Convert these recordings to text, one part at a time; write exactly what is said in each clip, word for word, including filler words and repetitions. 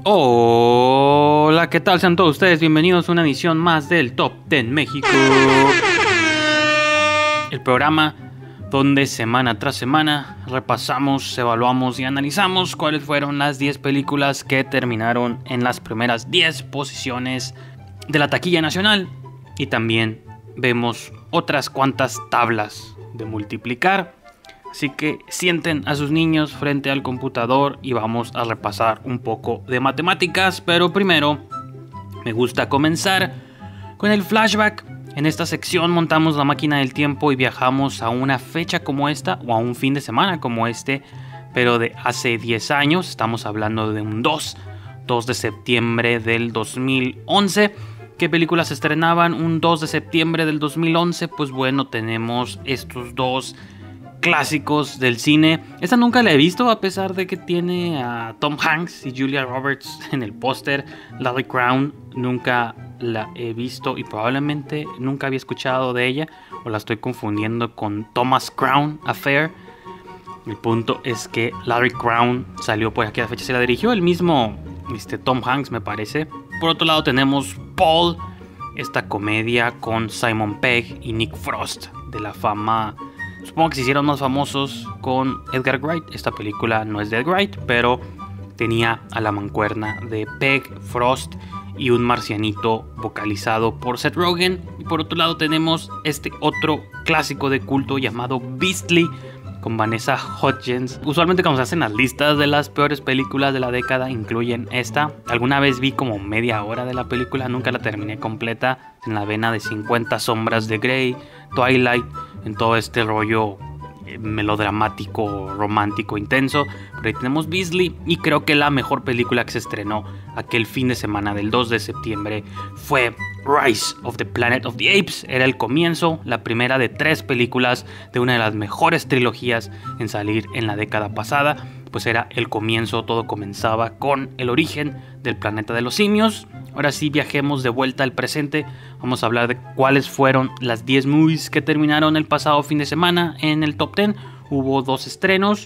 Hola, ¿qué tal? Sean todos ustedes bienvenidos a una edición más del Top diez México. El programa donde semana tras semana repasamos, evaluamos y analizamos cuáles fueron las diez películas que terminaron en las primeras diez posiciones de la taquilla nacional. Y también vemos otras cuantas tablas de multiplicar. Así que sienten a sus niños frente al computador y vamos a repasar un poco de matemáticas. Pero primero me gusta comenzar con el flashback. En esta sección montamos la máquina del tiempo y viajamos a una fecha como esta o a un fin de semana como este, pero de hace diez años. Estamos hablando de un dos de septiembre del dos mil once. ¿Qué películas se estrenaban un dos de septiembre del dos mil once? Pues bueno, tenemos estos dos clásicos del cine. Esta nunca la he visto, a pesar de que tiene a Tom Hanks y Julia Roberts en el póster. Larry Crown nunca la he visto y probablemente nunca había escuchado de ella, o la estoy confundiendo con Thomas Crown Affair. El punto es que Larry Crown salió por aquella fecha, se la dirigió el mismo este, Tom Hanks, me parece. Por otro lado tenemos Paul, esta comedia con Simon Pegg y Nick Frost, de la fama. Supongo que se hicieron más famosos con Edgar Wright. Esta película no es de Edgar Wright, pero tenía a la mancuerna de Pegg, Frost y un marcianito vocalizado por Seth Rogen. Y por otro lado tenemos este otro clásico de culto llamado Beastly, con Vanessa Hudgens. Usualmente cuando se hacen las listas de las peores películas de la década incluyen esta. Alguna vez vi como media hora de la película, nunca la terminé completa. En la vena de cincuenta sombras de Grey, Twilight, en todo este rollo melodramático, romántico, intenso. Pero ahí tenemos Beastly, y creo que la mejor película que se estrenó aquel fin de semana del dos de septiembre fue Rise of the Planet of the Apes. Era el comienzo, la primera de tres películas de una de las mejores trilogías en salir en la década pasada. Pues era el comienzo, todo comenzaba con el origen del planeta de los simios. Ahora sí, viajemos de vuelta al presente. Vamos a hablar de cuáles fueron las diez movies que terminaron el pasado fin de semana en el Top diez. Hubo dos estrenos.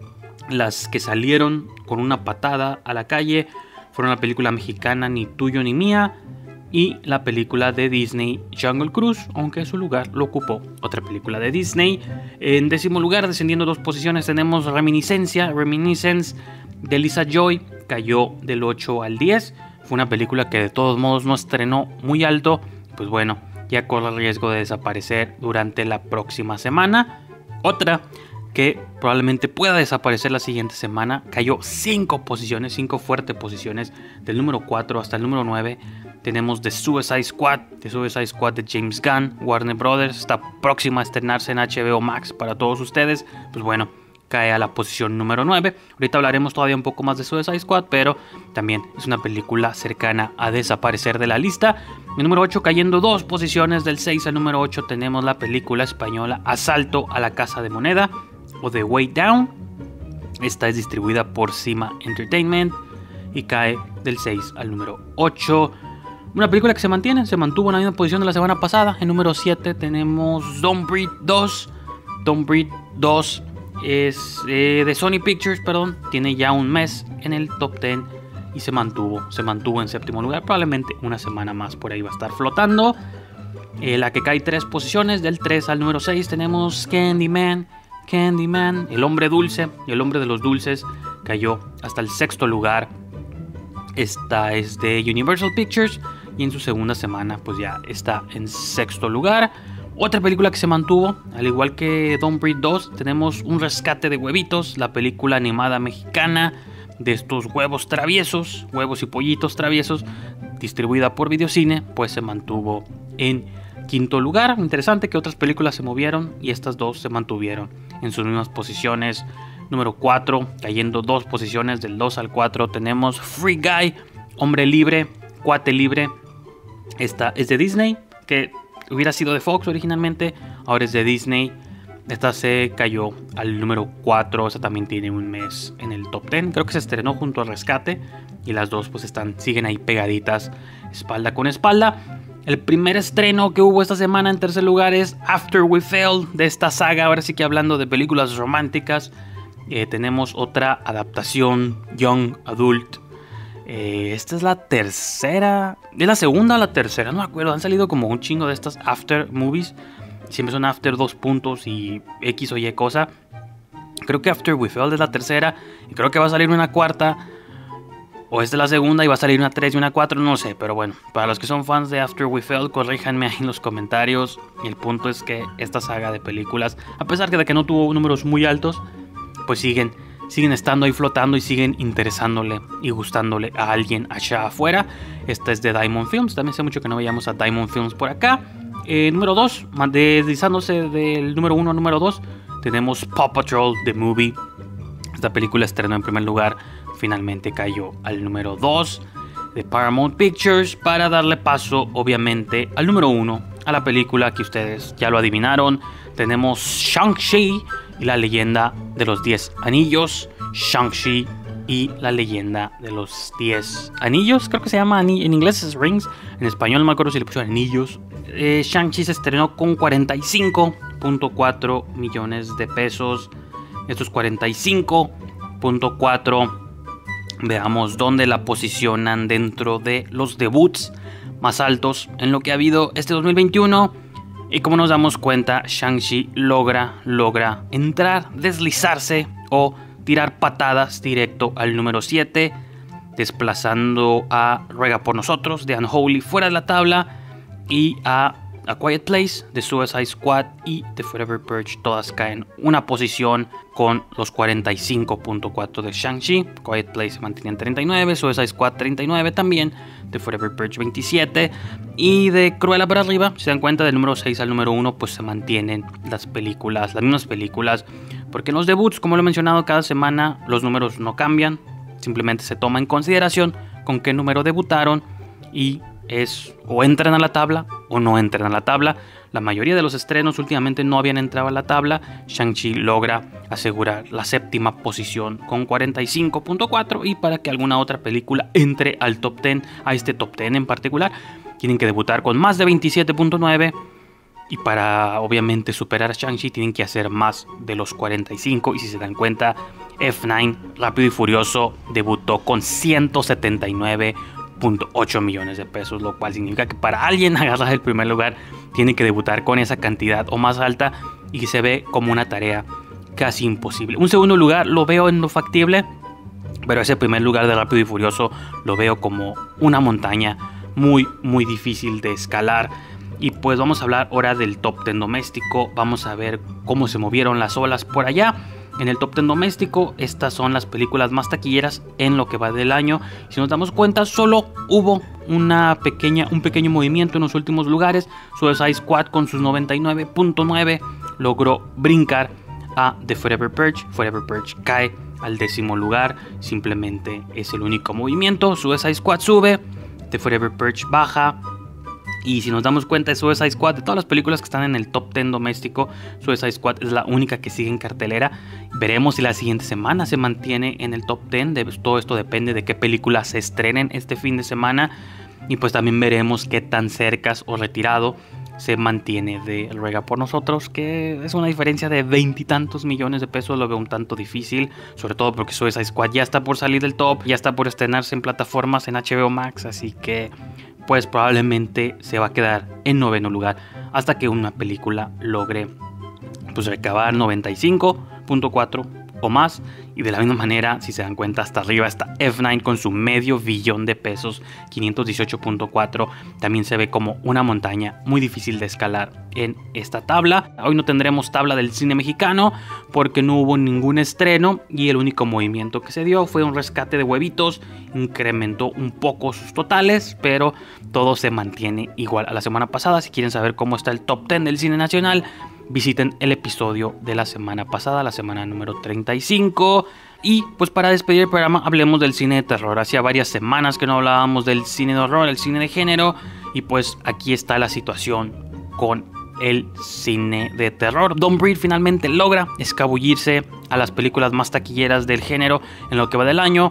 Las que salieron con una patada a la calle fueron la película mexicana Ni Tuyo Ni Mía y la película de Disney Jungle Cruise, aunque su lugar lo ocupó otra película de Disney. En décimo lugar, descendiendo dos posiciones, tenemos Reminiscencia, Reminiscence de Lisa Joy. Cayó del ocho al diez. Fue una película que de todos modos no estrenó muy alto. Pues bueno, ya corre el riesgo de desaparecer durante la próxima semana. Otra que probablemente pueda desaparecer la siguiente semana, cayó cinco posiciones, cinco fuertes posiciones, del número cuatro hasta el número nueve. Tenemos The Suicide Squad, The Suicide Squad de James Gunn, Warner Brothers, está próxima a estrenarse en H B O Max para todos ustedes. Pues bueno, cae a la posición número nueve. Ahorita hablaremos todavía un poco más de Suicide Squad, pero también es una película cercana a desaparecer de la lista. El número ocho cayendo dos posiciones, del seis al número ocho tenemos la película española Asalto a la Casa de Moneda, o The Way Down. Esta es distribuida por Cima Entertainment y cae del seis al número ocho. Una película que se mantiene, se mantuvo en la misma posición de la semana pasada. En número siete tenemos Don't Breathe dos. Don't Breathe dos es eh, de Sony Pictures, perdón. Tiene ya un mes en el top diez y se mantuvo, se mantuvo en séptimo lugar. Probablemente una semana más por ahí va a estar flotando. Eh, la que cae tres posiciones, del tres al número seis tenemos Candyman. Candyman, el hombre dulce, el hombre de los dulces, cayó hasta el sexto lugar. Esta es de Universal Pictures y en su segunda semana pues ya está en sexto lugar. Otra película que se mantuvo, al igual que Don't Breathe dos, tenemos Un Rescate de Huevitos, la película animada mexicana de estos huevos traviesos, huevos y pollitos traviesos, distribuida por Videocine, pues se mantuvo en quinto lugar. Interesante que otras películas se movieron y estas dos se mantuvieron en sus mismas posiciones. Número cuatro, cayendo dos posiciones, del dos al cuatro tenemos Free Guy, hombre libre, cuate libre. Esta es de Disney, que hubiera sido de Fox originalmente, ahora es de Disney. Esta se cayó al número cuatro, esta también tiene un mes en el top diez. Creo que se estrenó junto al Rescate y las dos pues están, siguen ahí pegaditas, espalda con espalda. El primer estreno que hubo esta semana en tercer lugar es After We Failed, de esta saga. Ahora sí que hablando de películas románticas, eh, tenemos otra adaptación young adult Eh, esta es la tercera. ¿Es la segunda o la tercera? No me acuerdo. Han salido como un chingo de estas after movies. Siempre son after dos puntos y X o Y cosa. Creo que After We Fell es la tercera. Y creo que va a salir una cuarta. O esta es la segunda y va a salir una tres y una cuatro. No sé. Pero bueno, para los que son fans de After We Fell, corríjanme ahí en los comentarios. Y el punto es que esta saga de películas, a pesar de que no tuvo números muy altos, pues siguen, siguen estando ahí flotando y siguen interesándole y gustándole a alguien allá afuera. Esta es de Diamond Films. También sé mucho que no veíamos a Diamond Films por acá. Eh, número dos, deslizándose del número uno al número dos, tenemos Paw Patrol The Movie. Esta película estrenó en primer lugar, finalmente cayó al número dos de Paramount Pictures para darle paso obviamente al número uno, a la película que ustedes ya lo adivinaron. Tenemos Shang-Chi y la leyenda de los diez anillos. Shang-Chi y la leyenda de los diez anillos, creo que se llama, en inglés es Rings, en español no me acuerdo si le pusieron anillos. eh, Shang-Chi se estrenó con cuarenta y cinco punto cuatro millones de pesos. Estos cuarenta y cinco punto cuatro, veamos dónde la posicionan dentro de los debuts más altos en lo que ha habido este dos mil veintiuno. Y como nos damos cuenta, Shang-Chi logra, logra entrar, deslizarse o tirar patadas directo al número siete, desplazando a Ruega por Nosotros de Unholy fuera de la tabla y a A Quiet Place de Suicide Squad y The Forever Purge. Todas caen una posición con los cuarenta y cinco punto cuatro de Shang-Chi. Quiet Place se mantiene en treinta y nueve, Suicide Squad treinta y nueve también, The Forever Purge veintisiete. Y de Cruella para arriba, si se dan cuenta, del número seis al número uno, pues se mantienen las películas, las mismas películas. Porque en los debuts, como lo he mencionado cada semana, los números no cambian. Simplemente se toma en consideración con qué número debutaron y es o entran a la tabla o no entran a la tabla. La mayoría de los estrenos últimamente no habían entrado a la tabla. Shang-Chi logra asegurar la séptima posición con cuarenta y cinco punto cuatro, y para que alguna otra película entre al top diez, a este top diez en particular, tienen que debutar con más de veintisiete punto nueve. Y para obviamente superar a Shang-Chi tienen que hacer más de los cuarenta y cinco. Y si se dan cuenta, F nueve, Rápido y Furioso, debutó con ciento setenta y nueve punto ocho millones de pesos, lo cual significa que para alguien agarrar el primer lugar tiene que debutar con esa cantidad o más alta, y se ve como una tarea casi imposible. Un segundo lugar lo veo en lo factible, pero ese primer lugar de Rápido y Furioso lo veo como una montaña muy muy difícil de escalar. Y pues vamos a hablar ahora del top diez doméstico. Vamos a ver cómo se movieron las olas por allá. En el top diez doméstico, estas son las películas más taquilleras en lo que va del año. Si nos damos cuenta, solo hubo una pequeña, un pequeño movimiento en los últimos lugares. Suicide Squad con sus noventa y nueve punto nueve logró brincar a The Forever Purge. Forever Purge cae al décimo lugar. Simplemente es el único movimiento. Suicide Squad sube, The Forever Purge baja. Y si nos damos cuenta, de Suicide Squad, de todas las películas que están en el top diez doméstico, Suicide Squad es la única que sigue en cartelera. Veremos si la siguiente semana se mantiene en el top diez. Todo esto depende de qué películas se estrenen este fin de semana. Y pues también veremos qué tan cercas o retirado se mantiene de Ruega por Nosotros, que es una diferencia de veintitantos millones de pesos. Lo veo un tanto difícil, sobre todo porque Suicide Squad ya está por salir del top, ya está por estrenarse en plataformas en H B O Max, así que pues probablemente se va a quedar en noveno lugar hasta que una película logre pues recabar noventa y cinco punto cuatro o más. Y de la misma manera, si se dan cuenta, hasta arriba está F nueve con su medio billón de pesos, quinientos dieciocho punto cuatro. También se ve como una montaña muy difícil de escalar en esta tabla. Hoy no tendremos tabla del cine mexicano porque no hubo ningún estreno y el único movimiento que se dio fue un rescate de huevitos. Incrementó un poco sus totales, pero todo se mantiene igual a la semana pasada. Si quieren saber cómo está el top diez del cine nacional, visiten el episodio de la semana pasada, la semana número treinta y cinco. Y pues para despedir el programa, hablemos del cine de terror. Hacía varias semanas que no hablábamos del cine de horror, el cine de género, y pues aquí está la situación con el cine de terror. Don't Breathe finalmente logra escabullirse a las películas más taquilleras del género en lo que va del año.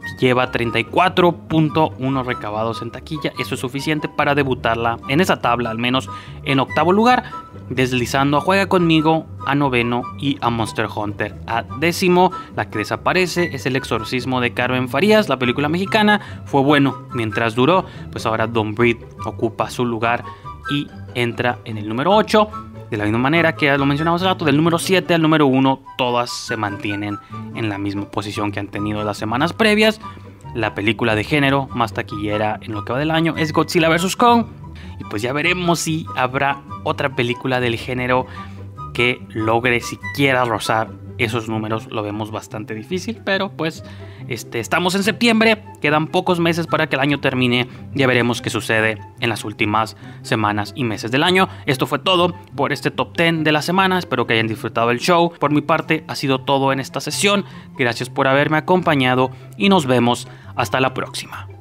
lleva treinta y cuatro punto uno recabados en taquilla. Eso es suficiente para debutarla en esa tabla, al menos en octavo lugar, deslizando a Juega Conmigo a noveno y a Monster Hunter a décimo. La que desaparece es El Exorcismo de Carmen Farías, la película mexicana. Fue bueno mientras duró, pues ahora Don't Breathe ocupa su lugar y entra en el número ocho. De la misma manera que ya lo mencionamos hace rato, del número siete al número uno, todas se mantienen en la misma posición que han tenido las semanas previas. La película de género más taquillera en lo que va del año es Godzilla versus. Kong. Y pues ya veremos si habrá otra película del género que logre siquiera rozar esos números. Lo vemos bastante difícil, pero pues este, estamos en septiembre, quedan pocos meses para que el año termine. Ya veremos qué sucede en las últimas semanas y meses del año. Esto fue todo por este top diez de la semana. Espero que hayan disfrutado el show. Por mi parte ha sido todo en esta sesión. Gracias por haberme acompañado y nos vemos hasta la próxima.